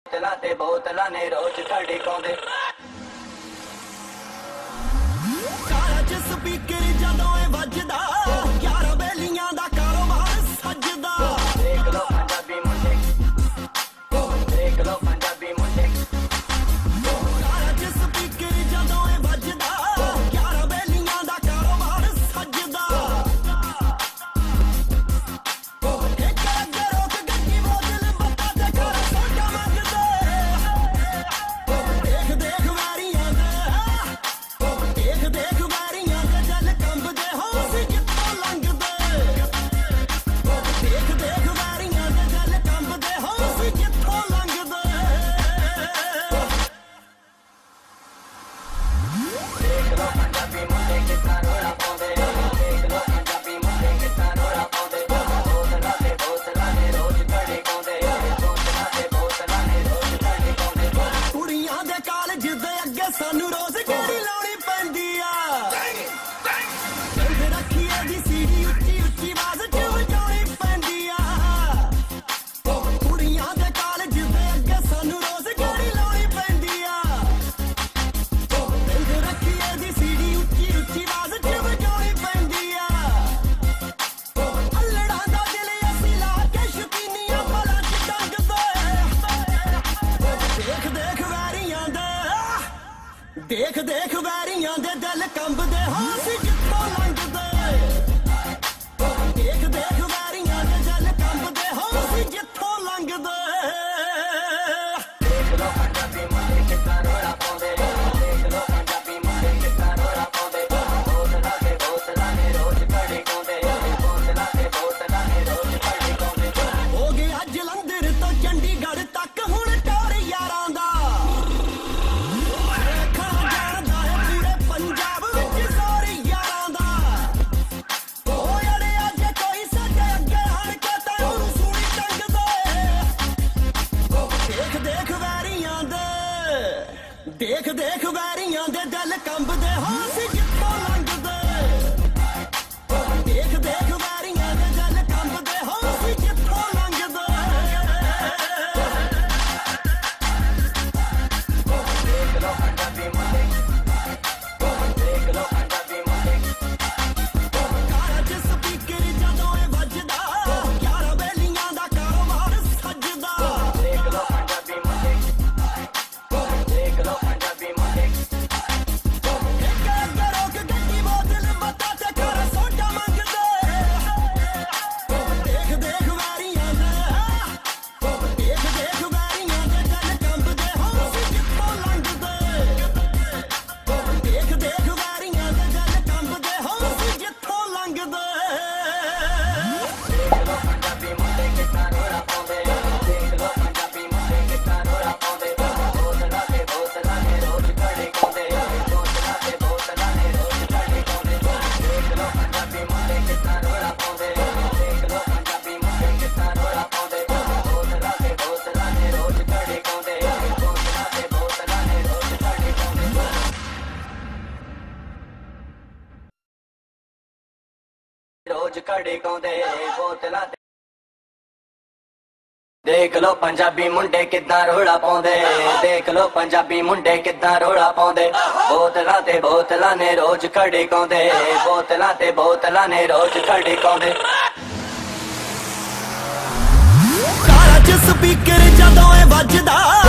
बोतलां ते बोतलां ने रोज खड़ी कौंदे काला च स्पीकर जदों वजदा यार बेलियां दा कारोबार सजदा देख लो पंजाबी मुंडे काला च स्पीकर जदों वजदा यार बेलियां दा कारोबार सजदा एक अगे रोक गड्डी बोतल बता ते कर सोचा मंगदे देख देख वारियां दे देख देख वारियां दे जल कंबदे होश जित्तों लंघदे देख देख वारियां दे जल कंबदे होश जित्तों लंघदे देख लो पंजाबी मुंडे कितना रोड़ा पाउंदे देख लो पंजाबी मुंडे कितना रोड़ा पाउंदे बोतलां ते बोतलां ने रोज खड़ी कौंदे बोतलां ते बोतलां ने रोज खड़ी कौंदे कुड़ियां दे कालज दे अगे सानू रोज केड़ी लाउणी पैंदी आ कंध रखिए दी सीढ़ी उच्ची उच्ची आवाज च वजाउणी पैंदी आ कुड़ियां दे कालज दे अगे सानू रोज केड़ी लाउणी पैंदी आ कंध रखिए दी सीढ़ी उच्ची उच्ची आवाज च वजाउणी पैंदी आ अल्लड़ां दा दिल असीं ला के शकीनियां भला च टंगदे देख देख वैरियां दे देख देख वैरियां दे दिल कंबदे होश जित्तों लंघदे देख देख वैरियां दे दिल कंबदे होश जित्तों लंघदे देख लो पंजाबी मुंडे कितना रोड़ा पाउंदे देख लो पंजाबी मुंडे कितना रोड़ा पाउंदे बोतलां ते बोतलां ने रोज खड़ी कौंदे बोतलां ते बोतलां ने रोज खड़ी कौंदे हो गया जलंधर तो चंडीगढ़ तक हुण टोर यारां दा देखणा जाणदा है पूरे पंजाब विच जोर यारां दा ओ अड़े अज कोई साडे अगे हण के तैनूं सूली टंगदे देख देख वैरियां दे देख देख वैरियां दे दिल कंबदे होश जित्तों लंघदे देख देख वैरियां दे दिल कंबदे होश जित्तों लंघदे देख लो पंजाबी मुंडे देख लो पंजाबी मुंडे काला च स्पीकर जदों वजदा यार बेलियां दा कारोबार सजदा देख लो पंजाबी मुंडे देख लो पंजाबी मुंडे एक अगे रोक गड्डी बोतल बता ते कर सोचा मंगदे देख देख वारियां दे देख देख वारियां दे दिल कंबदे होश जित्तों लंघदे देख देख वारियां दे दिल कंबदे होश जित्तों लंघदे देख लो पंजाबी मुंडे कितना रोड़ा पाउंदे देख लो पंजाबी मुंडे कितना रोड़ा पाउंदे बोतलां ते बोतलां ने रोज खड़ी कौंदे बोतलां ते बोतलां ने रोज खड़ी कौंदे देख लो पंजाबी मुंडे कितना रोड़ा पाउंदे देख लो पंजाबी मुंडे कितना रोड़ा पाउंदे बोतलां ते बोतलां ने रोज खड़ी कौंदे बोतलां ते बोतलां ने रोज खड़ी कौंदे रोज खड़ी कौंदे बोतलां ते देख लो पंजाबी मुंडे कितना रोड़ा पाउंदे देख लो पंजाबी मुंडे कितना रोड़ा पाउंदे बोतलां ते बोतलां ने रोज खड़ी कौंदे बोतलां ते बोतलां ने रोज खड़ी कौंदे काला च स्पीकर जदों वजदा